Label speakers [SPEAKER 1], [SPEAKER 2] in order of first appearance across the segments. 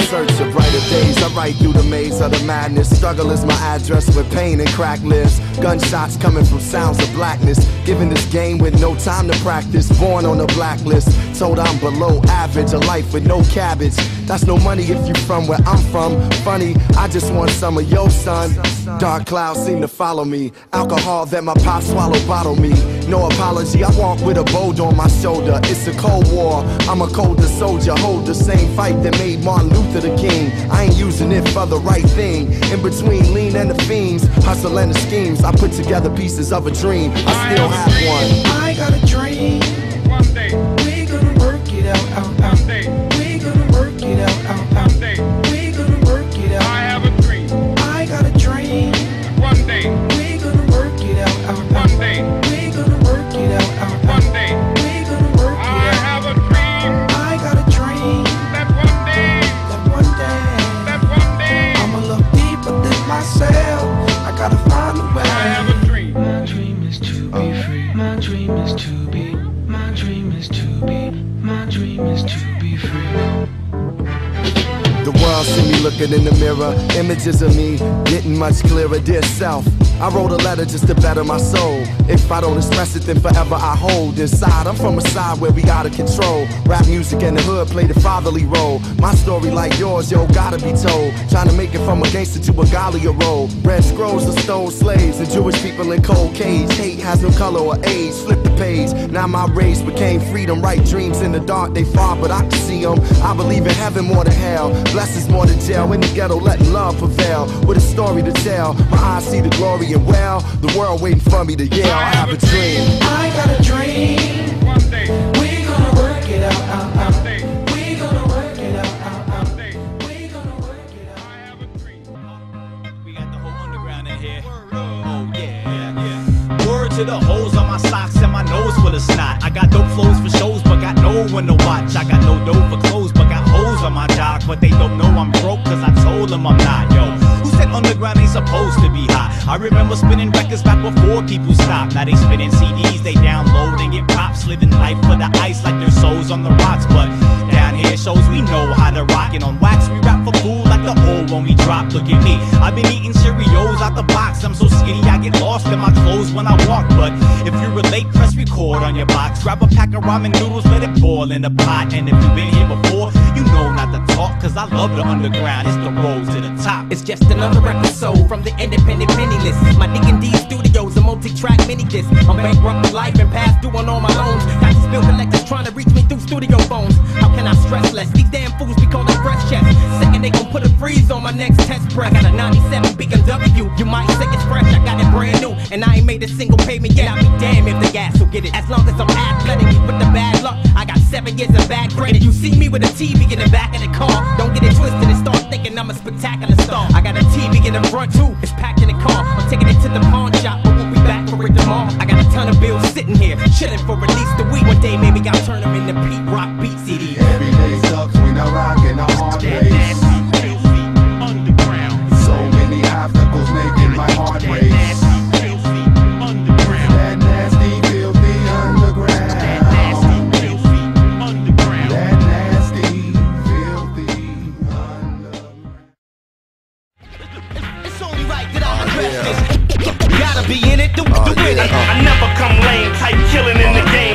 [SPEAKER 1] search of brighter days. I write through the maze of the madness. Struggle is my address where pain and crack lives. Gunshots coming from sounds of blackness. Given this game with no time to practice. Born on a blacklist. Told I'm below average. A life with no cabbage. That's no money if you from where I'm from. Funny, I just want some of your son. Dark clouds seem to follow me. Alcohol that my pop swallow bottle me. No apology, I walk with a boulder on my shoulder. It's a cold war, I'm a colder soldier. Hold the same fight that made Martin Luther the king. I ain't using it for the right thing. In between lean and the fiends, hustle and the schemes, I put together pieces of a dream. I still have one.
[SPEAKER 2] I got a dream.
[SPEAKER 3] One day
[SPEAKER 2] we gonna work it out,
[SPEAKER 3] one day
[SPEAKER 2] we gonna work it out,
[SPEAKER 3] one day
[SPEAKER 2] we gonna work it out.
[SPEAKER 3] I have a dream.
[SPEAKER 2] I got a dream.
[SPEAKER 3] One day
[SPEAKER 2] We gonna work it out,
[SPEAKER 3] one day
[SPEAKER 2] we gonna work it out,
[SPEAKER 3] one day
[SPEAKER 2] we gonna work it
[SPEAKER 3] I
[SPEAKER 2] out.
[SPEAKER 3] have a dream.
[SPEAKER 2] I got a dream
[SPEAKER 3] That one day
[SPEAKER 2] that one day I'ma look deeper than myself. I gotta find a way.
[SPEAKER 3] I have a dream.
[SPEAKER 2] My dream is to be free. My dream is to be. My dream is to be. My dream is to be free.
[SPEAKER 1] The world see me looking in the mirror. Images of me getting much clearer. Dear self, I wrote a letter just to better my soul. If I don't express it, then forever I hold inside. I'm from a side where we out of control. Rap music and the hood play the fatherly role. My story like yours, yo, gotta be told. Trying to make it from a gangster to a Galia role. Red scrolls of stole slaves and Jewish people in cold cage. Hate has no color or age. Flip the page. Now my race became freedom. Write dreams in the dark, they far, but I can see them. I believe in heaven more than hell. Blessings more than jail. In the ghetto, letting love prevail. With a story to tell. My eyes see the glory and well, the world waiting for me to yell. I have a dream.
[SPEAKER 2] I got a dream.
[SPEAKER 3] One day,
[SPEAKER 2] We gonna work it out,
[SPEAKER 3] one day,
[SPEAKER 2] We gonna work it out,
[SPEAKER 3] one day
[SPEAKER 2] We gonna work it out.
[SPEAKER 3] I have a dream.
[SPEAKER 4] We got the whole underground in here. Oh yeah. Word to the holes on my socks and my nose full of snot. I got dope flows for shows, but got no one to watch. I got no dough for clothes, but got hoes on my jock. But they don't know I'm broke, cause I told them I'm not, yo. Who said underground ain't supposed to be hot? I remember spinning records back before people stopped. Now they spinning CDs, they download and get props. Living life for the ice like their souls on the rocks. But down here shows we know how to rock. And on wax we rap for food like the old when we drop. Look at me, I've been eating Cheerios out the box. I'm so skinny I get lost in my clothes when I walk. But if you relate, press record on your box. Grab a pack of ramen noodles, let it boil in the pot. And if you've been here before, you know not to talk. Cause I love the underground, it's the road to the top.
[SPEAKER 5] It's just another episode from the independent mini list. My D&D Studios, a multi-track mini disc. I'm bankrupt for life and past due on all my loans. Got these bill collectors trying to reach me through studio phones. How can I stress less? These damn fools be calling fresh checks. Second they gon' put a freeze on my next test press. I got a 97 BMW, you might say it's fresh. I got it brand new, and I ain't made a single payment yet. I'll be damn if the gas will get it. As long as I'm athletic with the bad luck, I got 7 years of bad credit. You see me with a TV in the back of the car, don't get it twisted and start thinking I'm a spectacular star. I got a TV in the front too, it's packed in the car. I'm taking it to the pawn shop, but we'll be back for it tomorrow. I got a ton of bills sitting here, chilling for at least a week. One day maybe I'll turn them into Pete Rock beat CDs.
[SPEAKER 1] Every day sucks when I rock and I hard race.
[SPEAKER 3] Underground.
[SPEAKER 1] So many obstacles making my heart race.
[SPEAKER 3] Underground.
[SPEAKER 1] That nasty, filthy underground.
[SPEAKER 3] Underground.
[SPEAKER 1] That nasty, filthy underground.
[SPEAKER 4] It's only right that I address
[SPEAKER 1] yeah.
[SPEAKER 4] this. Gotta be in it, do it.
[SPEAKER 3] I never come lame, type killing in the game.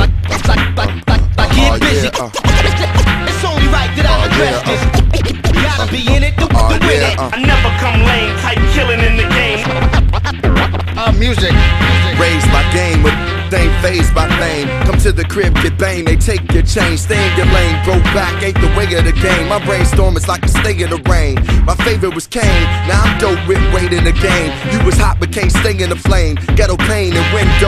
[SPEAKER 4] Get busy. It's only right that I address this. Gotta be in it, do it.
[SPEAKER 3] I never come lame, type killing in the game.
[SPEAKER 1] Music. Raised by game with ain't phased by fame. Come to the crib, get bang, they take your chain. Stay in your lane, broke back, ain't the way of the game. My brainstorm is like a stay in the rain. My favorite was Kane, now I'm dope with weight in the game. You was hot but can't stay in the flame. Ghetto pain and window.